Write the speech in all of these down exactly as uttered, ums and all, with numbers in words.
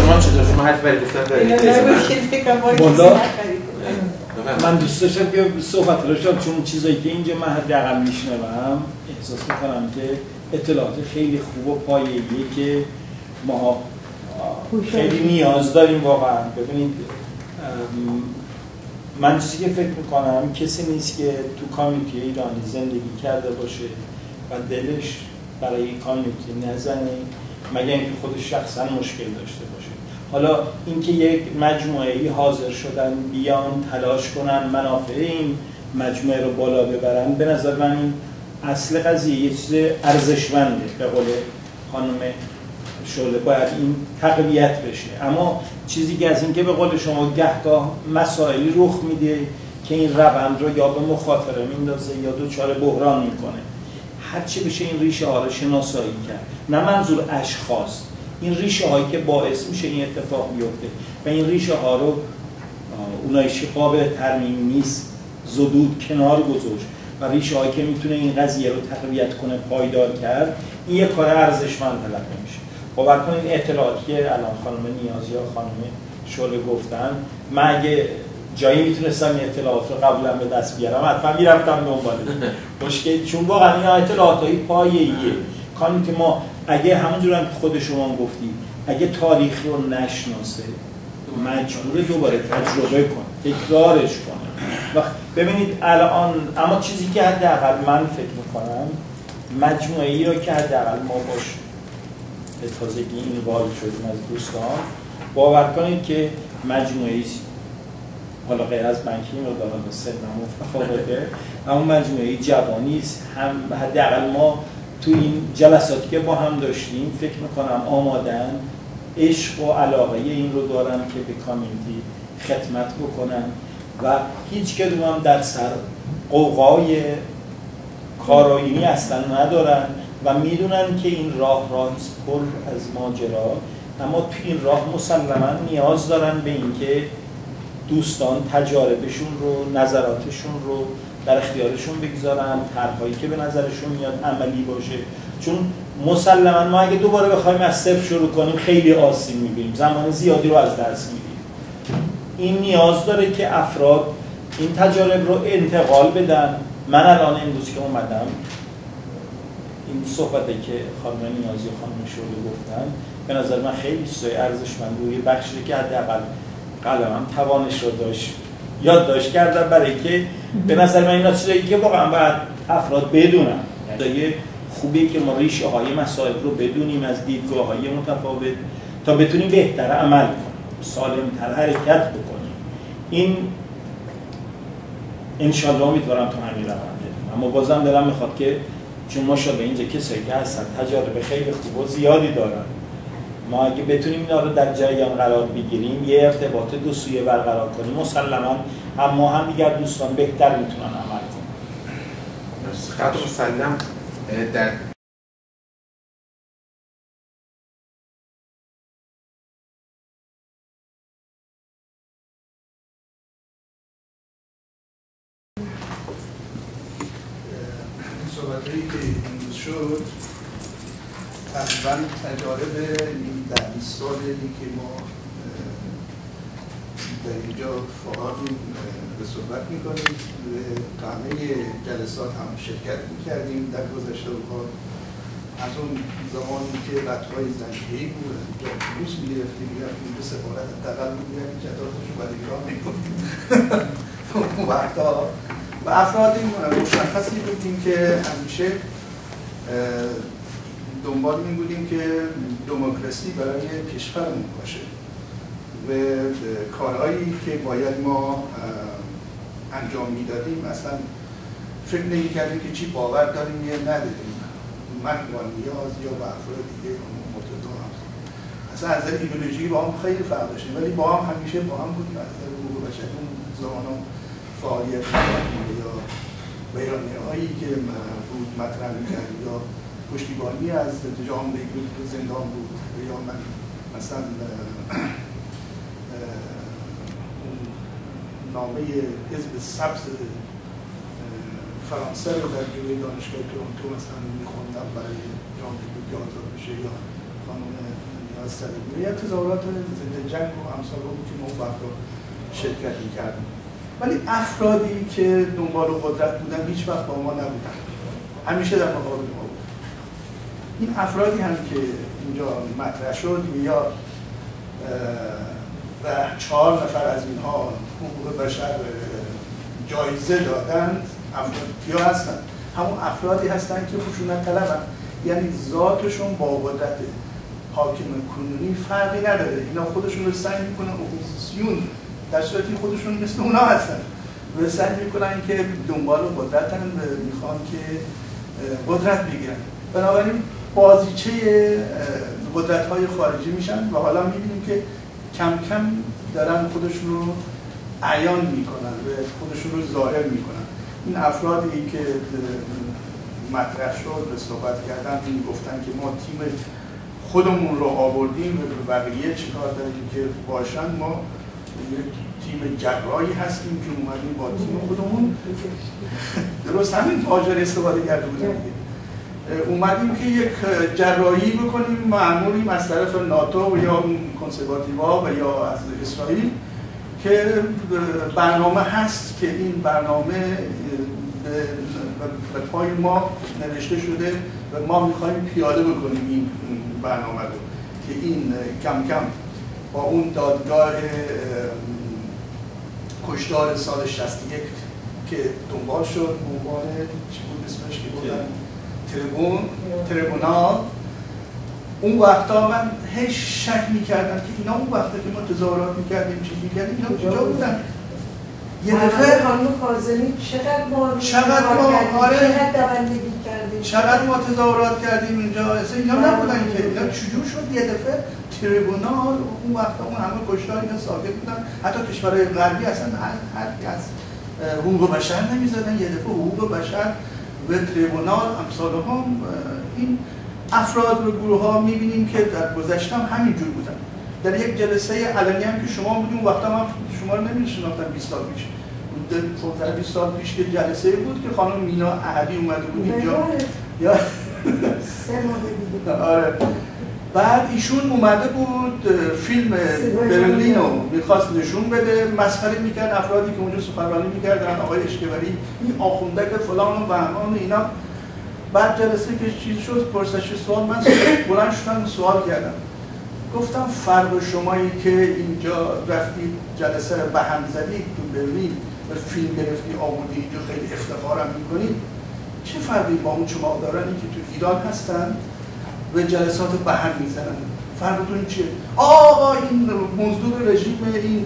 شما چطور؟ شما حرف برای گفتن دارید؟ من دوست داشتم که صحبت رو شد، چون چیزایی که اینجا من حداقل میشنوم احساس میکنم که اطلاعات خیلی خوب و پایه‌ایه که ما خیلی نیاز داریم واقعا. ببینید من چیزی که فکر میکنم کسی نیست که تو کامیونیتی ایرانی زندگی کرده باشه و دلش برای این کامیونیتی نزنه مگر اینکه خودش شخصا مشکل داشته باشه. حالا اینکه یک مجموعه‌ای حاضر شدن بیان تلاش کنن منافع این مجموعه رو بالا ببرن، به نظر من این اصل قضیه یه چیز ارزشمنده. به قول خانم شعله باید این تقویت بشه. اما چیزی که از این که به قول شما گهگاه مسائلی رخ میده که این روند رو یا به مخاطره میندازه یا دچار بحران میکنه. هرچی بشه این ریشه ها رو شناسایی کرد، نه منظور اشخاص، این ریشه هایی که باعث میشه این اتفاق بیفته و این ریشه ها رو اونایی که قابل ترمیم نیست زدود کنار گذاشت و ریشه هایی که میتونه این قضیه رو تقویت کنه پایدار کرد. این یک کار ارزشمند تلقی میشه. باور کنید اطلاعاتی که الان خانم نیازی یا خانم شعله گفتن، من اگه جایی میتونستم این اطلاعات رو قبلا به دست بیارم حتما میرفتم دنبالش. مشکل چون واقعا این اطلاعاتای پایه‌ایه. کاری که ما اگه همونجور هم که خود شما گفتی اگه تاریخ رو نشناسه مجبور دوباره تجربه کنه، تکرارش کنه. وقت ببینید الان اما چیزی که حداقل من فکر میکنم مجموعه‌ای رو که حداقل ما باش به تازگی اینوالو شدیم از دوستان، باور کنید که مجموعه‌ای حالا غیر از بانکی رو دارن به سن متفاوته، اما مجموعه جوانی است. هم حداقل ما تو این جلساتی که با هم داشتیم فکر میکنم آمادن، عشق و علاقه این رو دارن که به کامیونیتی خدمت بکنن و هیچ کدوم هم در سر قوقای کارآیینی اصلا ندارن و میدونن که این راه راه پر از ماجرا، اما تو این راه مسلما نیاز دارن به اینکه دوستان تجاربشون رو، نظراتشون رو در اختیارشون بگذارن، طرح‌هایی که به نظرشون میاد عملی باشه. چون مسلما ما اگه دوباره بخوایم از صفر شروع کنیم خیلی آسیب می‌بینیم، زمان زیادی رو از دست میدیم. این نیاز داره که افراد این تجارب رو انتقال بدن. من الان امروز که اومدم این صحبتی که خانم نیازی و خانم شعله گفتن به نظر من خیلی چیزای ارزشمند روی بخشی که حداقل قلمم توانش رو داشت یادداشت کردم، برای که به نظر من اینا چیزایی که واقعا باید افراد بدونن. یعنی خوبیه که ما ریشه های مسائل رو بدونیم از دیدگاه های متفاوت تا بتونیم بهتر عمل کنیم، سالم‌تر حرکت بکنیم. این انشالله امیدوارم تو همین رونده. اما بازم دلم میخواد که چون ماشاءالله اینجا کسایی که هستن تجارب خیلی خوب و زیادی دارن، ما اگه بتونیم اینا رو در جریان قرار بگیریم، یه ارتباط دو سویه برقرار کنیم، مسلما هم ما هم دیگر دوستان بهتر میتونن عمل کنن. خط مسلم در صحبت‌هایی که امروز شد تقریبا تجارب این ده بیست سالی که ما در اینجا فعالیم به صحبت میکنیم و همه جلسات هم شرکت میکردیم در گذشته روزها. از اون زمانی که بطهای زنجیه‌ای بود از اینجا اتوبوس میگرفتیم میرفتیم به سفارت حداقل میگردیم جدارتشو باید اکرام میکنیم اون وقتا و افرادی مشخصی بودیم که همیشه دنبال این بودیم که دموکراسی برای کشورمون باشه و کارهایی که باید ما انجام میدادیم اصلا فکر نمی کردیم که چی باور داریم یا نداریم. من با نیاز یا با افراد دیگه متضاد هم اصلا از نظر ایدئولوژی با هم خیلی فرق داشتیم، ولی با هم همیشه با هم بودیم. از نظر حقوق بشر اون زمان هم فعالیت می‌کردیم یا بیانیه هایی که بود مطرح می‌کردیم یا پشتیبانی از جامعه بود که زندان بود یا من مثلا نامه حزب سبز فرانسه رو در جلوی دانشگاه تورنتو مثلا می‌خوندم برای جامعه بود که آزاد بشه، یا خانم صلیبی یا تظاهرات ضد جنگ و امثال اون که ما اون وقتا شرکت می‌کردیم. ولی افرادی که دنبال قدرت بودن هیچ وقت با ما نبودن، همیشه در مقابل ما بود. این افرادی هم که اینجا مطرح شد یا و چهار نفر از اینها حقوق بشر جایزه دادند، افراد کیا هستند؟ همون افرادی هستند که خشونت طلبن، یعنی ذاتشون با قدرت حاکم کنونی فرقی نداره. اینا خودشون رو سعی میکنن اپوزیسیون، در صورتی خودشون مثل اونا هستن و سعی میکنن که دنبال قدرتن و میخوان که قدرت بگیرن. بنابراین بازیچه قدرت‌های خارجی میشن و حالا میبینیم که کم کم دارن خودشون رو عیان میکنن و خودشون رو ظاهر میکنن. این افرادی که مطرح شد و صحبت کردن این گفتن که ما تیم خودمون رو آوردیم و به بقیه چیکار داریم که باشن، ما یک تیم جراحی هستیم که اومدیم با تیم خودمون درست همین واژه استفاده کرده بودیم، اومدیم که یک جراحی بکنیم مأموریم از طرف ناتو و یا کنسرواتیوها و یا از اسرائیل که برنامه هست که این برنامه به پای ما نوشته شده و ما میخوایم پیاده بکنیم این برنامه رو که این کم کم با اون دادگاه کشتار سال شصت و یک که دنبال شد، عنوان چی بود اسمش که بودن؟ تریبون، تریبونال. اون وقتا من هیچ شک میکردم که اینا اون وقتا که ما تظاهرات میکردیم چیز میکردیم اینا کجا بودن؟ یه دفعه خانم کاظمی چقدر ما چقدر ما آره چقدر دوندگی کردیم، چقدر ما تظاهرات کردیم اینجا، اصلا اینا نبودن که اینا چجور شد یه دفعه تریبونال. اون وقتا اون همه کشتار اینا ساکت بودن، حتی کشورهای غربی اصلا حرفی از حقوق بشر نمیزدن، یه دفعه حقوق بشر و تریبونال امثال هم. این افراد و گروه ها میبینیم که در گذشته هم همینجور بودن. در یک جلسه علنی هم که شما بودیم وقتا من شما رو نمیشناختم بیست سال پیش، در بیست سال پیش که جلسه بود که خانم مینا احدی اومده بود اینجا یا سه ماه دیگه. آره بعد ایشون اومده بود فیلم برلین رو میخواست نشون بده، مسخره میکرد افرادی که اونجا سخنرانی میکردن، آقای اشکبری این آخونده که فلان و بهمان اینا. بعد جلسه که چیز شد پرسش سوال، من بلند شدم سوال کردم، گفتم فرق شمایی که اینجا رفتید جلسه رو به هم زدید تو برلین و فیلم گرفتی آوردی اینجا خیلی افتخارم میکنید، چه فرقی با اون شما دارانی که تو ایران هستن و جلسات به هم میزنن؟ فرقتون چیه؟ آقا این مزدور رژیم این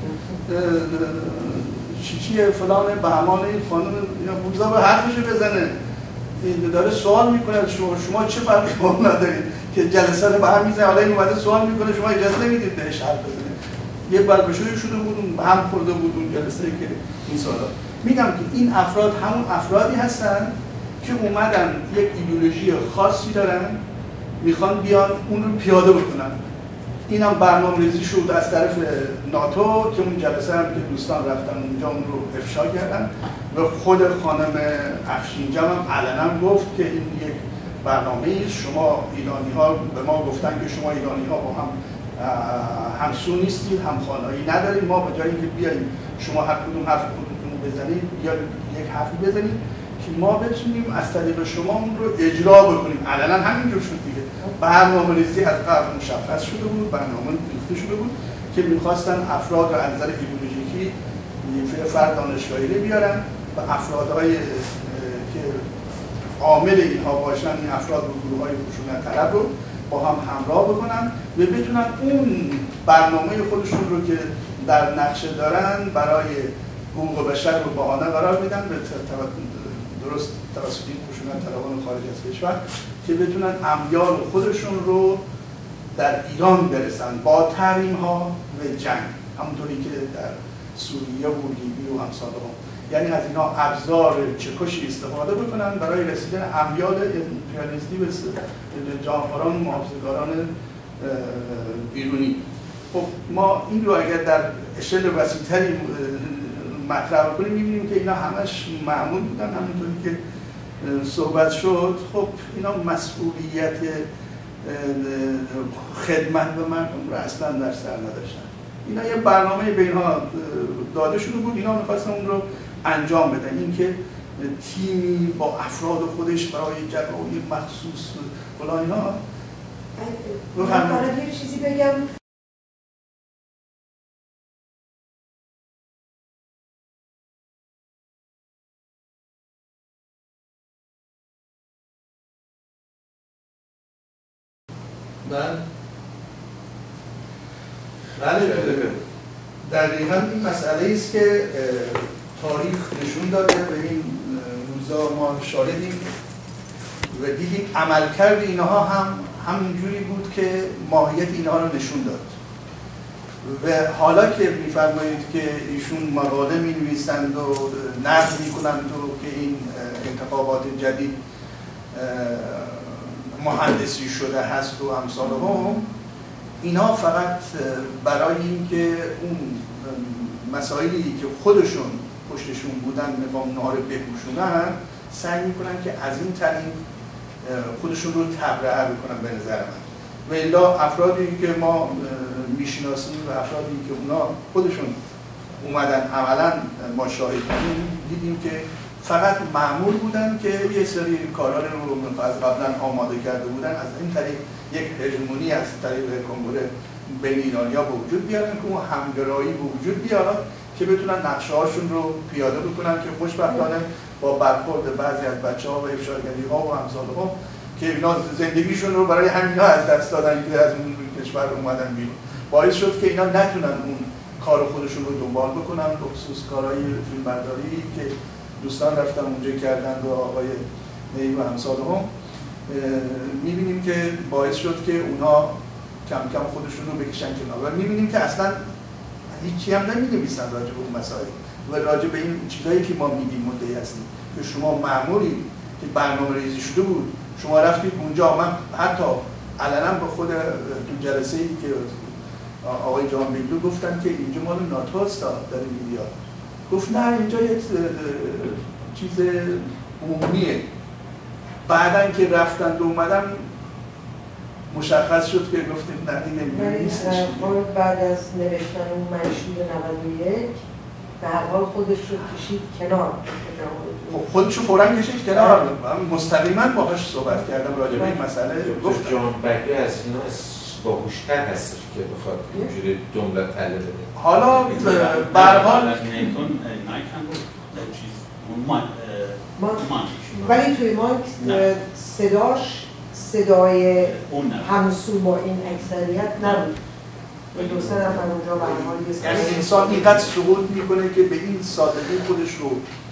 چی چیه فلان بهمان این خانم بوزا به حرفش بزنه، این داره سوال میکنه شما شما چه فرقی با اون ندارید که جلسه رو به هم میزنه؟ حالا این اومده سوال میکنه شما اجازه نمیدید بهش حرف بزنه. یه بلبشویی شده بود اون هم خورده بود اون جلسه که این سوالا. میگم که این افراد همون افرادی هستن که اومدن یک ایدئولوژی خاصی دارن، میخوان بیان اون رو پیاده بکنن. این هم برنامه‌ریزی شد از طرف ناتو که اون جلسه هم که دوستان رفتن اونجا اون رو افشا کردن و خود خانم افشینجان هم علنا گفت که این یک برنامه است. شما ایرانی ها به ما گفتن که شما ایرانی ها با هم همسو نیستید، همخوانایی ندارید، ما به جای اینکه بیاییم شما هر کدوم حرف خودتون بزنید یا یک حرفی بزنید که ما بتونیم از طریق شما اون رو اجرا بکنیم. علنا همینجور شد دیگه. برنامه‌ریزی از قبل مشخص شده بود، برنامه ریخته شده بود که می‌خواستن افراد رو از نظر ایدئولوژیکی فرد دانشگاهی بیارن و افرادهای که عامل اینها باشن، این افراد و گروه‌های خشونت طلب رو با هم همراه بکنن و بتونن اون برنامه خودشون رو که در نقشه دارن برای حقوق بشر رو بهانه قرار بدن به درست توسط این خشونت طلبان خارج از کشور که بتونن امیال خودشون رو در ایران برسن با تحریم ها و جنگ، همونطوری که در سوریه و لیبی و امثال هم. یعنی از اینا ابزار چکشی استفاده بکنن برای رسیدن امیال امپریالیستی و جانفران محافظه‌کاران بیرونی. خب ما این رو اگر در اشل وسیع‌تری مطرح بکنیم می‌بینیم که اینا همش معمول بودن، همونطوری که صحبت شد. خب اینا مسئولیت خدمت به مردم رو اصلا در سر نداشتن. اینا یه برنامه به اینها داده شده بود، اینا می‌خواستن اون رو انجام بدن. اینکه تیمی با افراد خودش برای جراحی مخصوص فلان اینا. من فقط یه چیزی بگم. بله بله دقیقاً این مسئله است که تاریخ نشون داده و این روزا ما شاهدیم و دیدیم عملکرد اینها هم همینجوری بود که ماهیت اینها رو نشون داد. و حالا که می‌فرمایید که ایشون مقاله می‌نویسند و نقد می‌کنند و که این انتخابات جدید مهندسی شده هست و امثال هم، اینا فقط برای اینکه اون مسائلی که خودشون پشتشون بودن میخوام اونها رو بپوشونن، سعی میکنن که از این طریق خودشون رو تبرئه بکنن به نظر من. و الا افرادی که ما میشناسیم و افرادی که اونا خودشون اومدن عملا ما شاهد بودیم، دیدیم که فقط مأمور بودن که یه سری کارا رو از قبلا آماده کرده بودن، از این طریق یک هژمونی از طریق کنگره بین ایرانی‌ها به وجود بیارن که اون همگرایی به وجود بیاد که بتونن نقشه هاشون رو پیاده بکنن که خوشبختانه با برخورد بعضی از بچه‌ها و افشاگری‌ها و امثال‌ها که اینا زندگیشون رو برای همینا از دست دادن که از اون کشور اومدن بیرون، باعث شد که اینا نتونن اون کار خودشون رو دنبال بکنن، به خصوص کارهای فیلمبرداری که دوستان رفتن اونجا کردن و آقای نیم و همسال هم میبینیم که باعث شد که اونا کم کم خودشون رو بکشن کنار و میبینیم که اصلا هیچی هم نمی‌نویسن راجع به اون مسائل و راجع به این چیزایی که ما میگیم مدعی هستیم که شما مأموری که برنامه ریزی شده بود، شما رفتید اونجا. من حتی علنا به خود تو جلسه ای که آقای جان بیگلو گفتن که اینجا مال ناتوست در میدیا، گفت نه اینجا یک چیز عمومیه. بعدن که رفتن و اومدن مشخص شد که گفتیم نه دیگه نیستش. بعد از نوشتن اون منشور نود و یک به هر حال خودش رو کشید کنار. خودش رو فوراً کشید کنار. من مستقیما باهاش صحبت کردم راجع به این مسئله. گفت جان بگلی از اینا باهوشتر هستش که بخواد اینجوری جمله تله بده. حالا به هر حال ولی توی مایک صداش صدای همسو با این اکثریت نبود و دو سه نفر اونجا به هر حال یعنی انسان اینقدر سقوط میکنه که به این سادگی خودش رو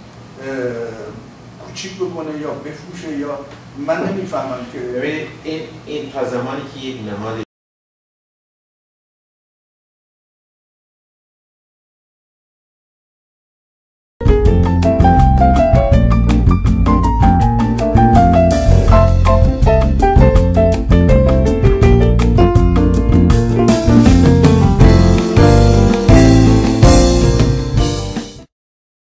کوچیک بکنه یا بفروشه، یا من نمیفهمم که ببینید این این تا زمانی که یک نهاد